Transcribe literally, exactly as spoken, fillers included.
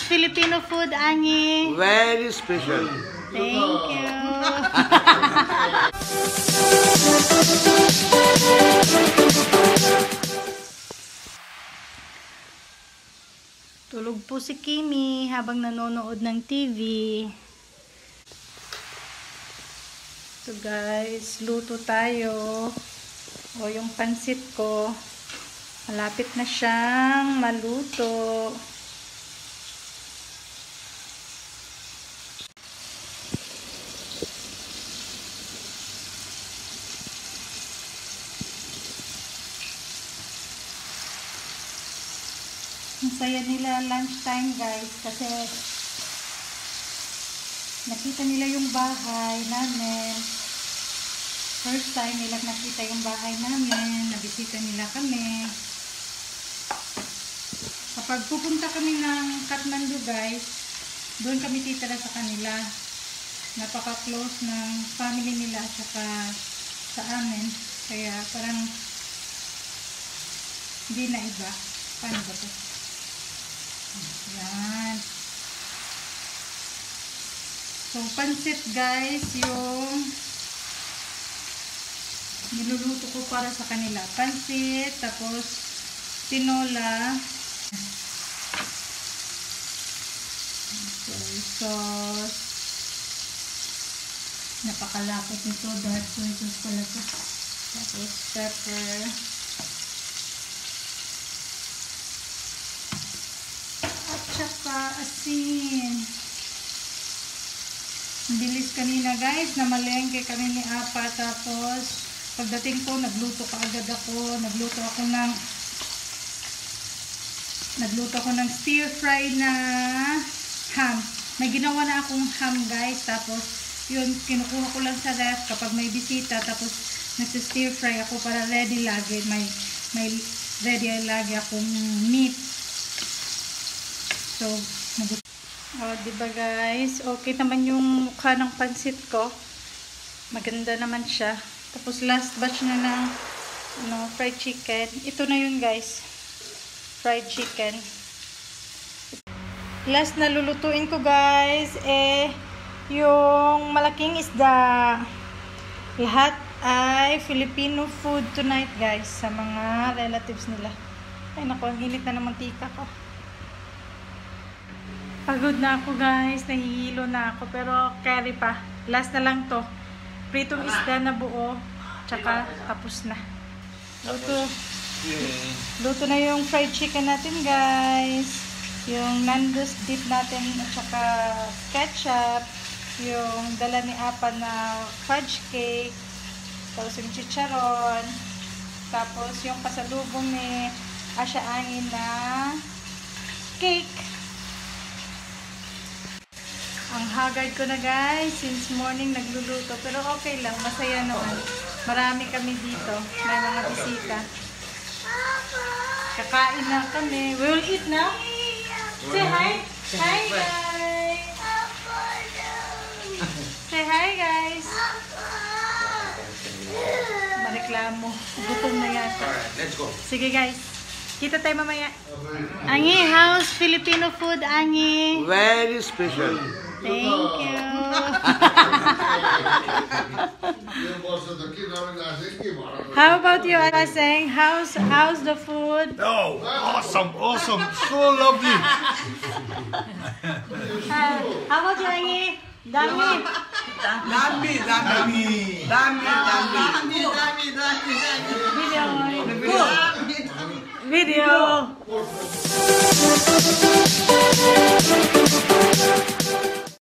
Filipino food, Angie? Very special. Thank you. Tulog po si Kimi habang nanonood ng T V. So guys, luto tayo. O yung pansit ko, malapit na siyang maluto. Ang saya nila lunchtime guys kasi nakita nila yung bahay namin. First time nila nakita yung bahay namin, nabisita nila kami. Kapag pupunta kami ng Kathmandu guys, doon kami titira sa kanila. Napaka-close ng family nila at saka sa amin. Kaya parang hindi na iba. Paano ba ito? Yan. So, pansit guys, yung niluluto ko para sa kanila. Pansit, tapos tinola, soy sauce, napakalapot nito, dark soy sauce pala ito. Tapos pepper, at saka asin. Bilis kanina guys, namalengke kami ni Apa, tapos pagdating ko, nagluto ka agad ako. Nagluto ako ng nagluto ako ng stir fry na ham. May ginawa na akong ham guys. Tapos, yun, kinukuha ko lang sa ref kapag may bisita. Tapos, nagsi-stir fry ako para ready lagi. May, may ready lagi akong meat. So, nag- oh, diba guys? Okay naman yung mukha ng pansit ko. Maganda naman siya. Tapos last batch na ng ano, fried chicken. Ito na yun guys. Fried chicken. Last na lulutuin ko guys eh yung malaking isda. Lahat ay Filipino food tonight guys sa mga relatives nila. Ay naku, ang init na ng mantika ko. Pagod na ako guys. Nahihilo na ako pero carry pa. Last na lang to. Pritong isda na buo, tsaka tapos na. Luto. Luto na yung fried chicken natin, guys. Yung nandos dip natin, at saka ketchup. Yung dala ni Apa na fudge cake. Tapos yung chicharon. Tapos yung pasalubong ni Asya Angin na cake. Ang hagard ko na guys, since morning nagluluto, pero okay lang, masaya naman. Marami kami dito, may mga bisita. Kakain na kami. We will eat now. Say hi. Hi guys. Say hi guys. Mareklamo. Gutom na yata. Let's go. Sige guys. Kita tayo mamaya. Angie, how's Filipino food, Angie? Very special. Thank you. How about you, Aseng? How's how's the food? Oh, awesome, awesome, so lovely. Uh, how about you, Angie? Dami. Dami, dami, dami, dami, dami, dami, Video. Video.